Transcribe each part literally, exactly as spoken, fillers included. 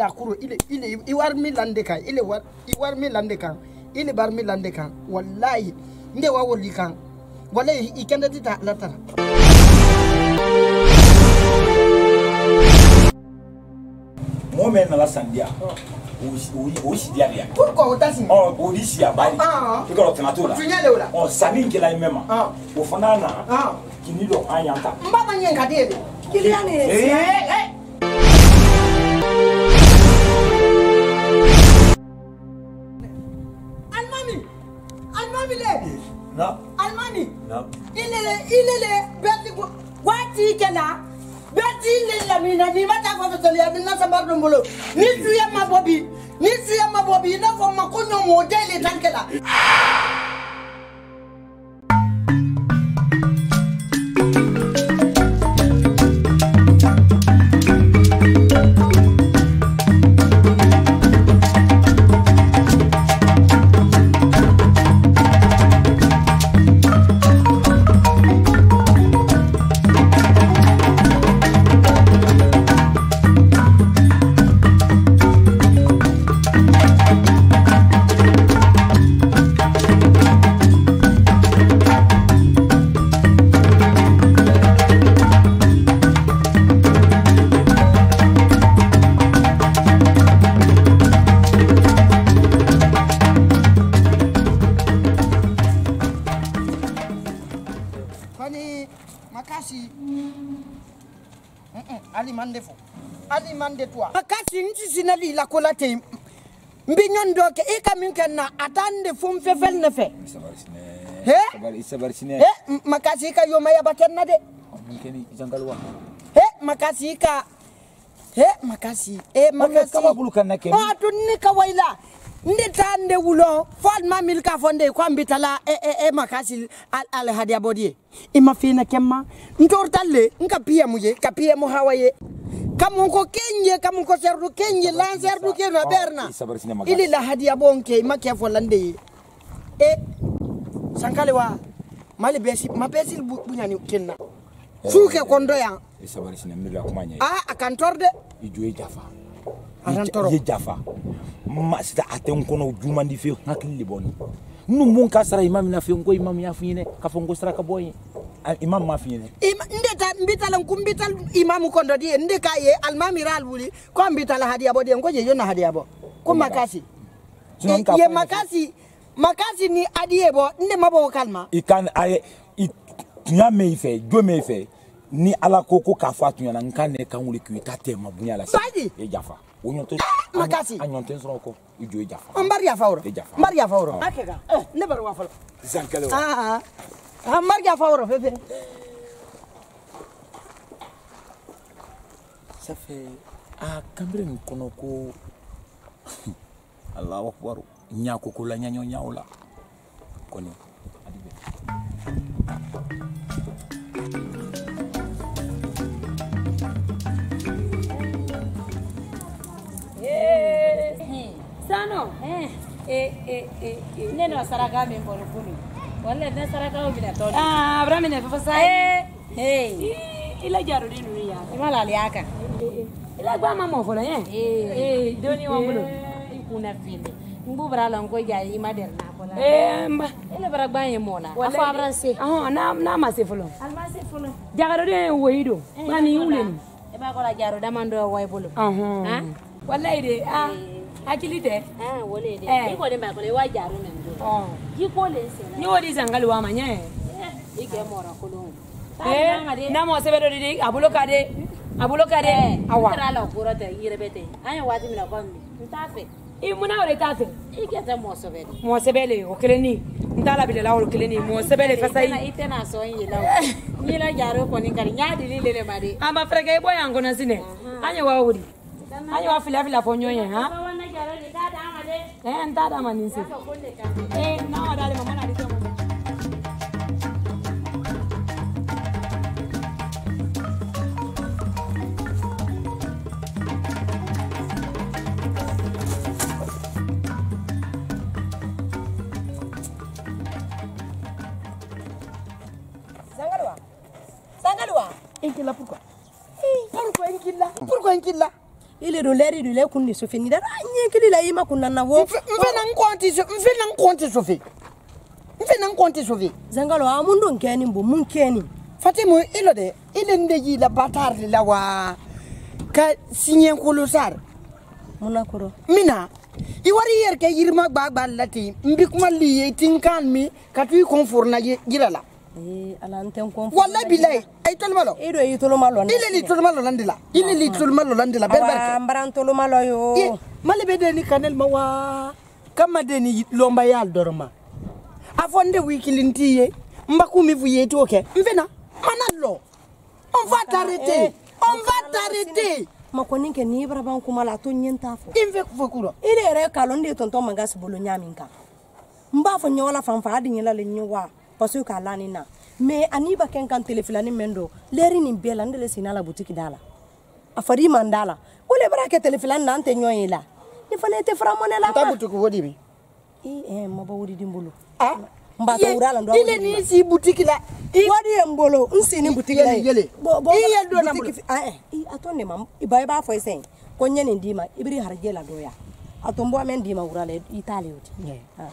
la kuro ile ile iwar mi lande kan ile war iwar mi lande kan ile bar mi lande kan wallahi nde wa woli kan wallahi ikenda tita la tara mo men na la sandia o o si dia dia pourquoi o tasi oh o di si abali ah e ko tana to la tunyale ola oh sami ngela mema ah o fana na ah kini do anyanta mbaba nyenga dede kiliani eh eh almami almami le na almani na ilele ilele beti wati kala beti ilele lamina ni mata kwa tole ya binna sabar dombolo ni tuya mabobi ni tuya mabobi na fo makonyo modele tankela Ali mande fo ali mande toi makasi nti sinali la kolate mbinyon doke e kamin kana atande fum fefel ne fe he sabari sabari sine he makasi ka yo maya bakenna de keni jangalwa he makasi ka he makasi e makasi kama bulukan nake o tunni ka waila ndi tande wulo fal mamil ka fonde ko ambitala e e, e makasi al, al hadia bodie ima fina kemma ntortalle nka piya muje ka piya mo hawaye kamun ko kenye kamun ko serdu kenye lan serdu ke na berna ili la hadia bonke make folande e sankale wa mali besi ma besi bunyani kenna suke kondo ya e sabari sine mila kumanya ah akantorde ijoe jafa arantoro ye jafa ma sita aten kono jumandi fe hakili boni nu mun ka sara imam na fe ngo imam ya fine ka fongo sara ka boy imam ma fine ndeta mbitala kumbital imam kondo di nde kaye almamiral buli ko mbitala hadia bodi ngo je yona hadia bo ko makasi ye makasi makasi ni adiebo nde mabo kalma ikan ay tunya me fe do me fe ni ala koko ka fa tunya na nkane kan wuli ku ta tema bunya la e jafa wonyoto makasi anyonte sroko ijo jafa ambari ya fawro ambari ya fawro akega eh never wa fawro zankale ah ah ambari ya fawro fefe ça fait ah kambre nkono ko Allahu akbar nyako ko la nyanyo nyaula koni adibe Sano eh eh eh eh neno saraka me mbolo kuni wala na saraka o bina to ah abrami ne fa sai eh hey ila jaro dinu ya imala ali aka ila gba mama fo la eh eh doni wa mbolo ikuna fili mbu brala ngo ja ima der na ko la eh mba ila bara gba yin mola afa abranse ah na na ma se folo alma se folo jaro de woido mani uleni e ba ko la jaro damando way bolo ah wallahi de ah akili de eh wole de iko de ba ko le wa jaro men do oh iko le se ni wodi zangali wa manya eh ike mora ko lo eh na mo se bedo de abulo kade abulo kade awa tra la ko rata yire bete anya wati mi la ko mi ntafe i muna wale tafe ike te mo se bele mo se bele o keleni ndala bile la o keleni mo se bele fasai na itena so yin la ni la jaro ko ni kari nyaadi li lele mari amba frege boy ango na sine anya wa wodi anya wa fila fila fonyo yen ha eh ntada maninsi eh na wadale mama na dito Sangalwa Sangalwa Inkila pourquoi Pourquoi Inkila Pourquoi Inkila ile do leri do le kunni so fini da anyi kidi la yima kunna na wo mfe na nkonti so mfe na nkonti so fe mfe na nkonti so fe zangalo amundo nkeni mbo munkeni Fatimu ilo de ile ndeji la batar la wa ka sinyen kolosar muna kuro mina iwari yer ke yirma gbagba lati mbi kuma liye tinkan mi katu konfor na girala eh ala anten konfor wallahi billahi ay tolmalo ido yi tolmalo ile li tolmalo landila ile li tolmalo landila berber ambaran tolmalo yo mali be de ni kanel ma wa kama de ni lomba yal dorma afonde wikilintiye mbakumi vuyeti oke mvena manalo on va t'arrêter on va t'arrêter makoni ke ni bara ban kuma la to nyenta fo inve fokuro ile re kalonde tonton mangas bolo nyaminka mba fo nyola fanfa adi nyela le nyowa parce que ala ni na mais ani ba ken kan telefilani mendo leri ni bela ndele sinala boutique dala afari mandala ole bara ke telefilani na ante nyoyela ni fane te framone la ta boutique wodi mi eh eh maba wodi dimbolo ah mba ta urala ndo ile ni si boutique la wadi embolo nsini boutique la yele bo bo iye do na boutique ah eh i atonne mam iba ba fo isen ko nyene ndima ibri harje la doya atombo amen ndima urala itali uti ah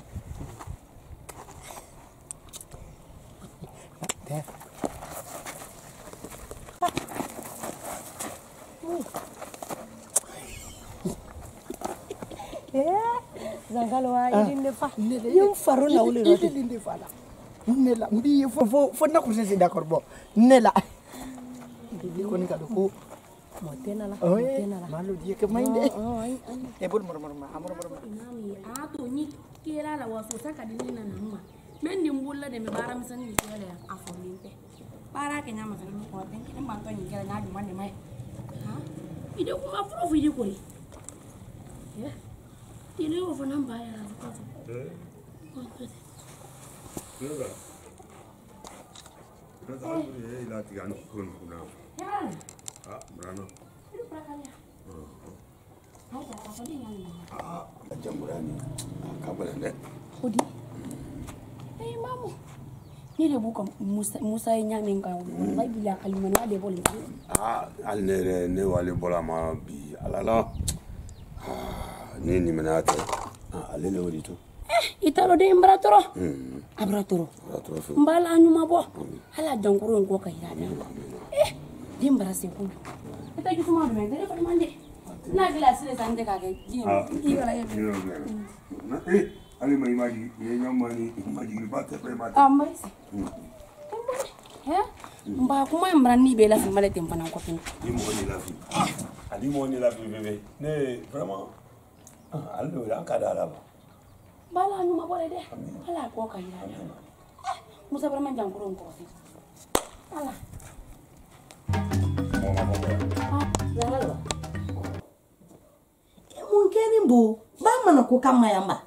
zangalo wa idinde fa yum faru na wuli roti idinde fa la nela mbi fo fo fo na ko c'est d'accord bon nela di ko ni ka do ko motena la motena la malo di ke mainde e bol mor mor ma amor mor ma nami a to ni kera la waso saka dinina na ma men din bulla de me bara misan ni kele a forminte para ke nyama kan ko den ki man to ni kele na di man de mai ha ide ko ma prof ide ko ya ide o fa nan ba ya ko eh Nada. Nada, eh, la tigano con una. Ah, brano. Ah, jamurani. Kabala ne. Odi. Eh, mamu. Ni de buka Musa Musa nyame nga wallahi bila kalimana de bolin. Ah, al ne ne wale bola ma bi alala. Ah, ni ni menata. Ah, alele wali to. Eh, italo de imbratoro. Mm. Abratoro. Abratoro. Mbala anyuma bo. Ala jankuru ngo kayira. Eh, dimbara se kulu. Ita kitu ma do ndere fa mande. Na glass le sande ka ke. Ah, Iwala ye. Na eh, ali mai maji, ye nyamani maji ba te pre mate. Amma. Eh? Mba kuma mbrani be la fi male tempana ko fin. Di mo ni la fi. Ali mo ni la fi bébé. Ne, vraiment. Ah, allo la kada la. Bala nyuma bole de. Ala ko kayira. Musa vraiment jankuru ngo fi. Ala. zangalo munkeni mbo ba mana ko kama yamba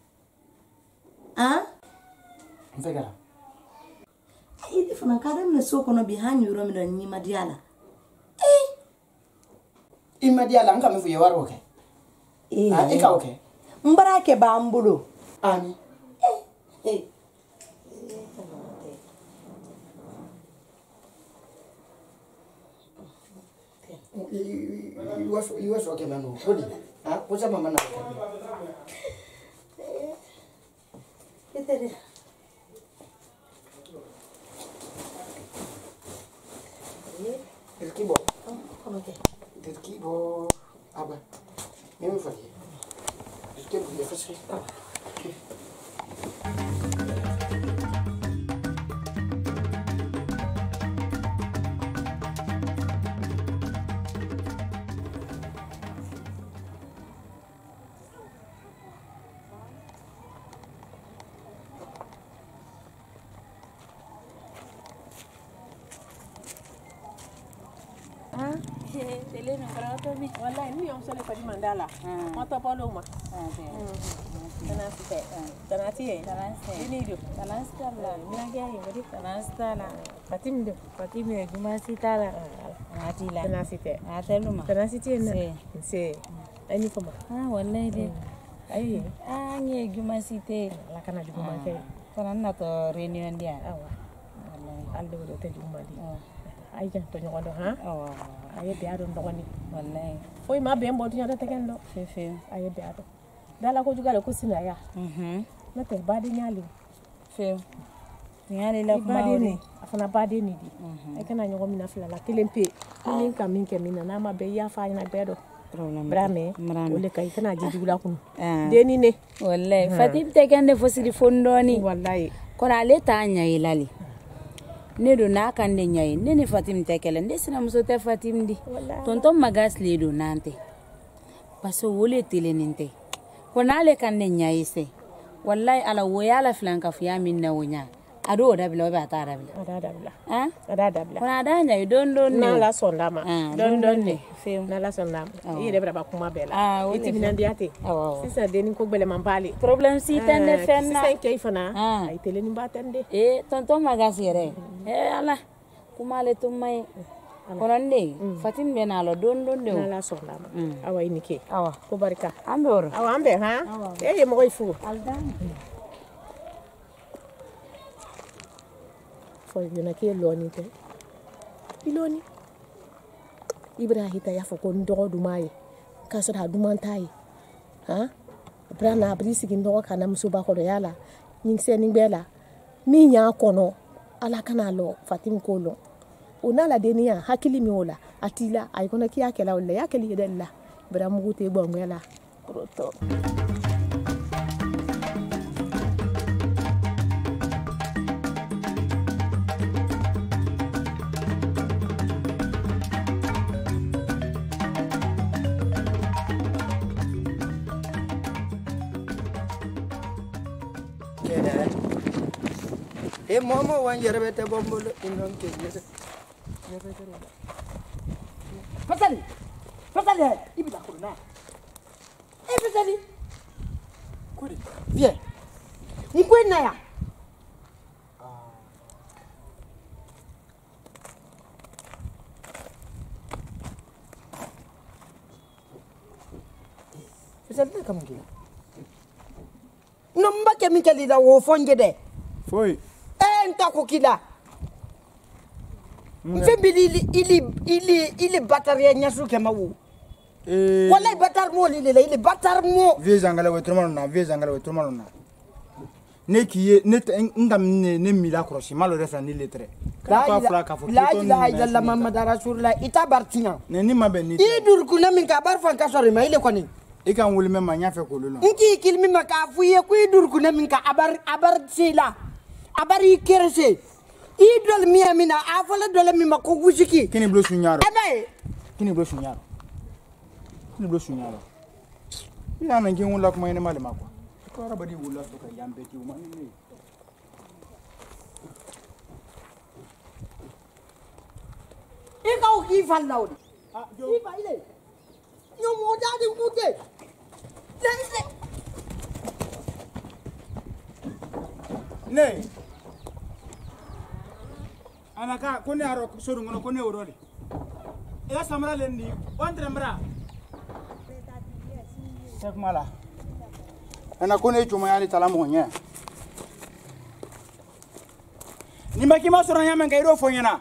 ah mfegara idi fana kadam ne soko no bi hanyuro mi do nyima diala eh imadiala ngam fu yewaro ke eh ah e ka okay mbara ke ba mbulo ani eh eh iwas iwas oke manu odi ah posa mama na etere el kibo como que el kibo aba mimi fali el kibo ya fasi Tele no para to mi. Wallahi ni yon sole fadi mandala. Mo to polo ma. Ah, te. Tanasi te. Tanati e. Tanasi. Ini do. Tanasi la. Mina ge yi wadi. Tanasi la. Fatim do. Fatim e gumasi tala. Tanasi la. Tanasi te. Ah, te luma. Tanasi te na. Se. Se. Ani fama. Ah, wallahi de. Ai. Ah, ni gumasi te. La kana di guma ke. Kana na to reunion dia. Awa. Wallahi. Aldo do te guma di. ay jan to nyogo do ha oh ay be ado ndogoni wallahi foi ma be mbo tunya ta kendo fe fe ay be ado dala ko jugale ko sina ya mhm na te badi nyali fe nyali la kuma badi ni afana badi ni di ay kana nyogo mina fila la kelempe min kam min ke mina na ma be ya fa na be do problem brame wole kay kana ji jugula kun ah deni ne wallahi fatim te kende fosiri fondoni wallahi kona le ta nyai lali ne do na kan de nyai ne ne fatim te kele ne sina muso te fatim di tonton magas le do nante paso wole tele ninte kona le kan de nyai se wallahi ala woyala flanka fiya min na wonya ado da bila ba ta da bila ada da bila ah ada da bila kona da nyai don don na ne la sonda ma don don ne fe na la sonda yi de bra kuma bela ah iti minandi ate awa sisa deni ko gbele man bali problem si tande fenna sisa kay fana ah ay tele ni batande eh tonton magas yere eh ala kuma le tumai konande fatim be na lo don don de na la sonda ma awa inike awa ko barka ambor awa ambe ha eh mo koy fu aldan fo yuna ke loni te iloni ibrahita ya fo ko ndogo dumaye ka so da dumantai ha brana brisi gi ndogo kana musuba ko do yala ning se ning bela mi nya kono ala kana lo fatim ko lo ona la deniya hakili mi wala atila ay kono ki yakela wala yakeli yedella bra mugute bongela roto e momo wan yerbe te bombolo indon ke yese fasali fasali ibida kurna e fasali kuri bien ni kwena ya fasali kam ngi nomba ke mi kali da wo fonje de foi nta kukila mfembili ili ili ili ili bataria nyasu kema wu eh wallahi batar mo li le ili batar mo vie jangala wetroma na vie jangala wetroma na ne kiye ne ngam ne ne mila krosi malo refa ni letre ka fla ka fo la ilaha illallah muhammad rasulullah ita bartinya ne ni mabe ni idur kuna min ka bar fan ka sori ma ile koni e kan wuli me ma nya fe ko lolo nki kilmi ma ka fuye ku idur kuna min ka abar abar sila abari kerese idol mi amina afala dole mi mako wusiki kini blo sunyaro abai kini blo sunyaro kini blo sunyaro ina nan kin wula kuma ina malama ko ko rabadi wula to kan yambe ti ma ni ika o ki fallaw ah jo iba ile nyo mo jadi ngute le ne anaka kone aro soru ngono kone uroli ila samara lendi ontre mbra tek mala ana kone chuma yali talamu nya ni makima soro nya menga iro fonyana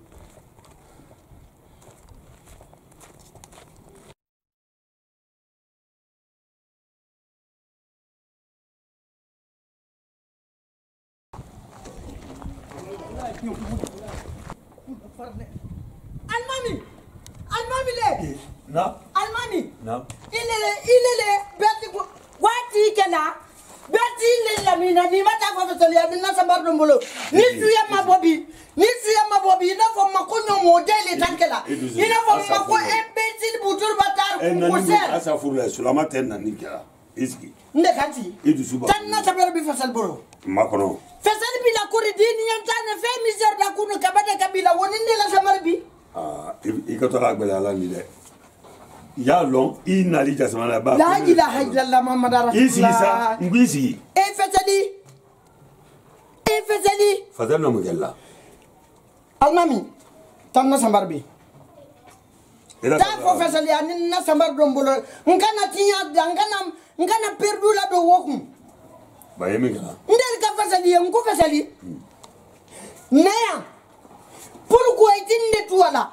Almami, Almami le. Na. Almami. Na. Il est, il est beti wati kela. Beti le la mina ni mata ko fetoli ya na sabar dombolo. Ni suya mabobi, ni suya mabobi na fo makonyo modele tankela. Ina fo mako embeti butur batar ko ser. Asa furla sulama ten na nikela. Iski. Nde kati. Idu suba. Tan na sabar bi fasal boro. Makono. Fasal bi la kuri dini yantane fe misère da kunu kabada kabila woninde la samar bi. Ah, ikotola gbela la ni de. Ya long inali jasmana ba. La ilaha illallah muhammad rasulullah. Isi sa ngwisi. E fasali. E fasali. Fadel no mugella. Almami tan na sambar bi. Ila Ta fo fasali ani na sambar dombolo. Ngana tinya ngana ngana perdu la do wokum. Ba yemi gala. Ndel ka fasali ngu fasali. Naya. Pourquoi itinde wala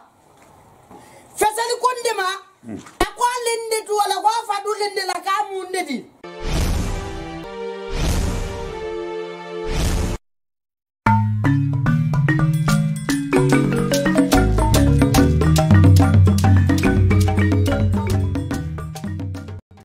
fesali kondema akwa lende tu wala kwa fadu lende la kamu ndeti